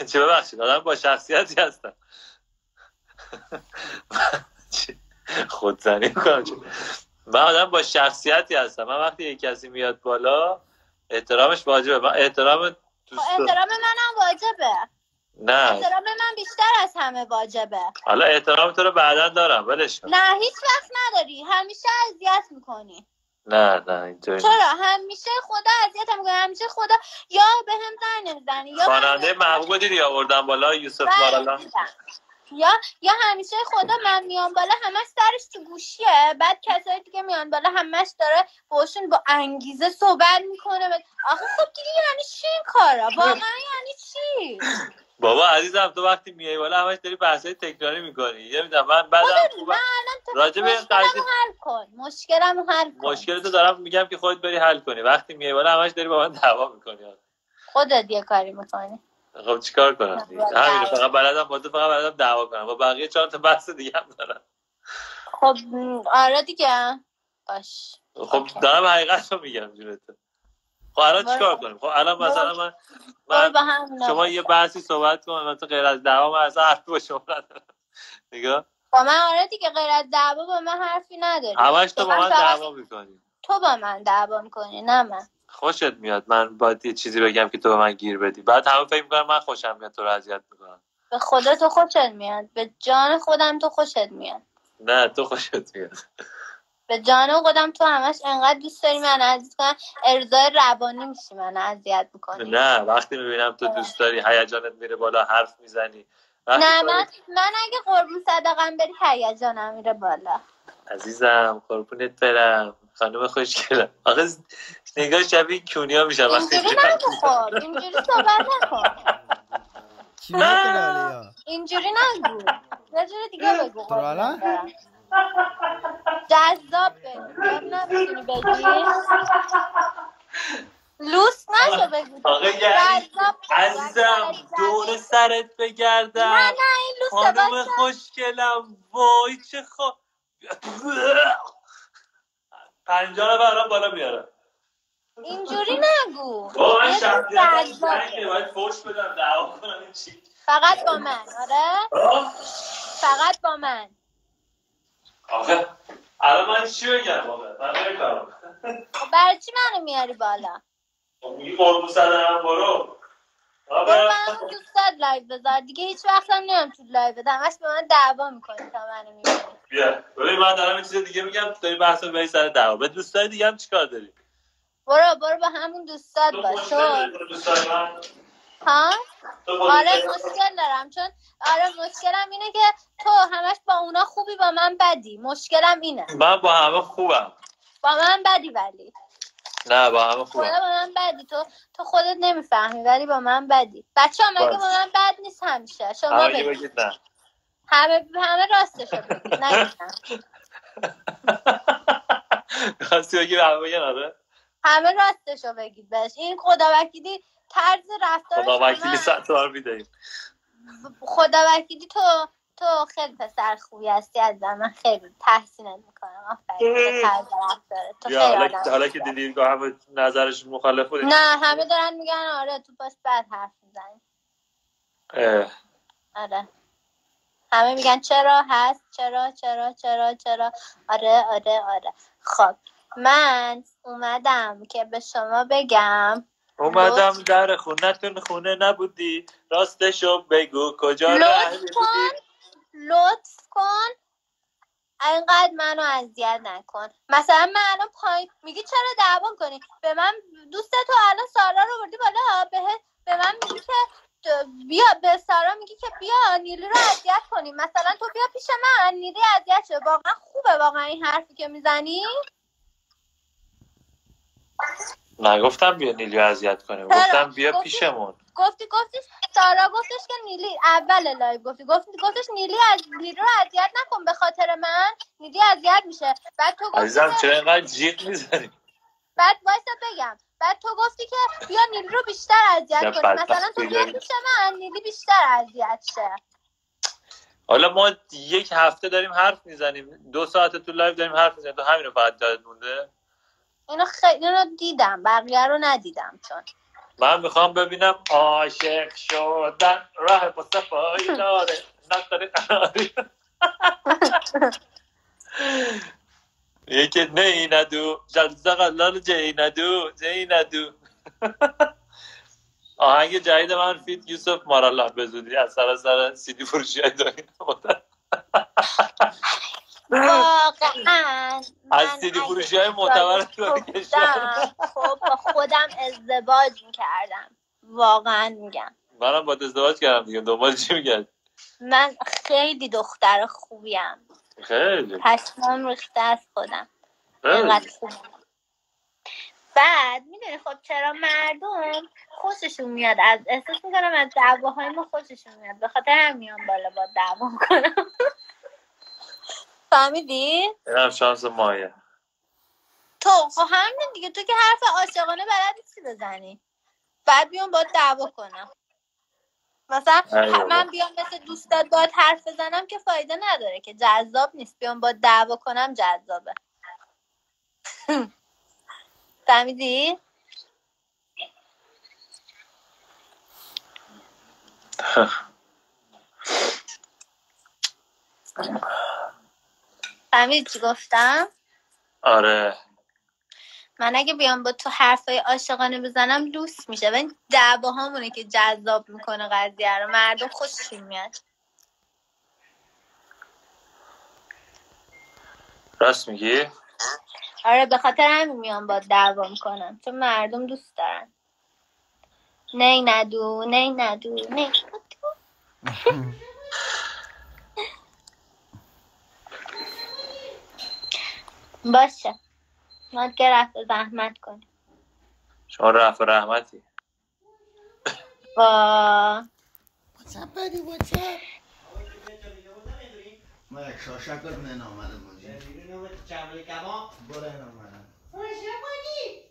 چه ببخشید آدم با شخصیتی هستم. خودزنی کنم. من آدم با شخصیتی هستم. من وقتی یک کسی میاد بالا احترامش واجبه. من احترام احترام منم واجبه. نه احترام من بیشتر از همه واجبه. حالا احترام تو رو بعداً دارم ولش کن. نه هیچ وقت نداری، همیشه اذیت میکنی. نه اینطوری چرا همیشه خدا اذیتم میکنه، همیشه خدا یا بهم زنگ نمیزنی یا خواننده محبوب دیدی آوردن بالا یوسف مارالا. یا همیشه خدا من میام بالا همش سرش تو گوشیه، بعد کسایی دیگه میان بالا همش داره باشون با انگیزه صحبت میکنه. آخه خب دیگه یعنی چی این کارا واقعا؟ یعنی چی؟ بابا عزیزم تو وقتی میای بالا همش داری بحثای تکراری میکنی. یه میدونم من بعدم راجع به مشکلمو حل کن. مشکلمو حل کن. مشکلتو دارم میگم که خودت بری حل کنی. وقتی میای بالا همش داری با من دعوا میکنی. خودت یه کاری میکنی. خب چیکار کنم؟ همین فقط بلدم دعوا کنم. با بقیه 4 تا بحث دیگه هم دارم. خب آره دیگه. باش. خب دارم حقیقتو میگم جونت. خب الان چیکار کنیم؟ خب الان مثلا من شما یه بحثی صحبت کن مثلا غیر از دعوا من اصلا حرفی با شما ندارم. نگاه با من آره دیگه غیر از دعوا با من حرفی نداری. همش تو با من دعوا میکنی. تو با من دعوا میکنی نه من. خوشت میاد من باید یه چیزی بگم که تو به من گیر بدی. بعد همه فکر میکنن من خوشم میاد تو رو اذیت میکنم. به خدا تو خوشت میاد. به جان خودم تو خوشت میاد. نه تو خوشت میاد. به جان خودم تو همش انقدر دوست داری من اذیت کنم، ارضای روانی میشی من اذیت میکنی. نه وقتی میبینم تو دوست داری هیجانت میره بالا حرف میزنی. نه من اگه قربون صدقم بری هیجانم میره بالا. عزیزم قربونت برم خانم خوشگلم. آخه نگاه شبیه کونیا میشم وقتی اینجوری نگو. خب اینجوری صحبت نکن. چی میکنه آلیا؟ اینجوری نگو. یه جوری دیگه بگو. ترالا؟ جذاب بگو. نمیتونی بگی؟ لوس نشو بگو. آقا یعنی عزیزم دور سرت بگردم. نه این لوسه. خانم خوشگلم وای چه پنجاه برام بالا میارم. اینجوری نگو. من شخصیت باید فوش بدم دعوا کنم چی؟ فقط با من. آره فقط با من. آخه الان من چی بگم واقعا؟ من نمی‌فهمم. برای چی منو میاری بالا؟ میگی قربون صدرم برو. من دوستت لایو بذار دیگه. هیچ وقت هم نمیام تو لایو بدم. همش به من دعوا میکنی تا منو میبینی. بیا ببین من دارم یه چیز دیگه میگم تو داری بحث بری سر دعوا. به دوستای دیگه هم چیکار داری؟ برو با همون دوستات باش. دوستای من ها؟ آره مشکل دارم چون مشکلم اینه که تو همش با اونا خوبی با من بدی. مشکلم اینه. من با همه خوبم. با من بدی ولی. نه با همه خوبم. با من بدی. تو خودت نمیفهمی ولی با من بدی. بچه‌ها مگه با من بد نیست همیشه؟ شما بگید نه. همه راستشو بگید. نگید. راستی بگید همه بگن آره. همه راستشو بگید بهش. این خداوکیلی طرز رفتارش. خداوکیلی 100 تومن میدهیم. خداوکیلی تو خیلی پسر خوبی هستی از من خیلی تحسینت میکنم. آفرین. طرز رفتارت تو خیلی حالا که دیدی همه نظرش مخالف بود. نه همه دارن میگن آره تو پس بد حرف میزنی. آره همه میگن چرا هست چرا آره. خب من اومدم که به شما بگم. در خونتون خونه نبودی راستشو بگو کجا راه بودی. لطف کن اینقدر منو اذیت نکن. مثلا من الان پایین میگی چرا دعوا کنی به من. دوست تو الان سارا رو بردی بالا به من میگی که بیا به سارا میگی که بیا نیلی رو اذیت کنیم. مثلا تو بیا پیش من نیلی اذیت شه. واقعا خوبه واقعا این حرفی که میزنی؟ نگفتم بیا نیلی رو اذیت کنیم. گفتم بیا پیشمون. گفتی سارا گفتش که نیلی اول لایو گفتش نیلی رو اذیت نکن به خاطر من. نیلی اذیت میشه. بعد تو گفتی عزیزم چرا اینقدر جیغ میزنی؟ بعد وایسا بگم. بعد تو گفتی که بیا نیلی رو بیشتر اذیت کنی. مثلا تو بیا پیش من نیلی بیشتر اذیت شه. حالا ما 1 هفته داریم حرف میزنیم 2 ساعت تو لایو داریم حرف میزنیم تو همین رو فقط یادت مونده؟ اینو دیدم بقیه رو ندیدم چون من میخوام ببینم عاشق شدن راه با صفایی داره نداره قراری. یکی نه ندو جلزقلال جی ندو. آهنگ جدید من فیت یوسف مارالله به زودی از سر سیدی فروشی های داریم. واقعا از سیدی فروشی های معتبر کشور خب با خودم ازدواج میکردم، واقعا میگم. منم با ازدواج کردم دیگه، دنبال چی میگردی؟ من خیلی دختر خوبیم، خیلی پشمام ریخته از خودم، اینقدر خوبم. بعد میدونی خب چرا مردم خوششون میاد، از احساس میکنم از دعواهای ما خوششون میاد، به خاطر هم میان بالا با دعوا کنم. فهمیدی؟ اینم شانس مایه. تو خب همین دیگه، تو که حرف عاشقانه بلد نیستی بزنی، بعد بیام با دعوا کنم. مثلا من بیام مثل دوستات باید حرف بزنم که فایده نداره، که جذاب نیست. بیام با دعوا کنم جذابه. فهمیدی؟ فهمیدی چی گفتم؟ آره من اگه بیام با تو حرفای عاشقانه بزنم دوست میشه، ولی دعواهامونه که جذاب میکنه قضیه رو، مردم خوششون میاد. راست میگی؟ آره به خاطر همین میام با دعوا میکنم، چون مردم دوست دارن. نه ندو باشه، ما که رفت زحمت کنیم. شما رفت رحمتی. ما یک شاشک من آمده ماجی اینو چملی کباب برای این آمده خوشه بانی